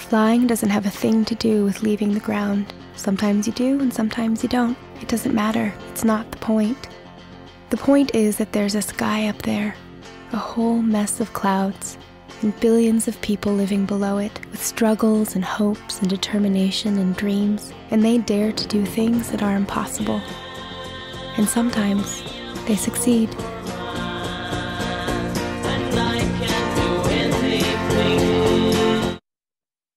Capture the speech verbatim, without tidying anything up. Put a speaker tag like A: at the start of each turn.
A: Flying doesn't have a thing to do with leaving the ground. Sometimes you do and sometimes you don't. It doesn't matter. It's not the point. The point is that there's a sky up there, a whole mess of clouds, and billions of people living below it, with struggles and hopes and determination and dreams, and they dare to do things that are impossible. And sometimes they succeed.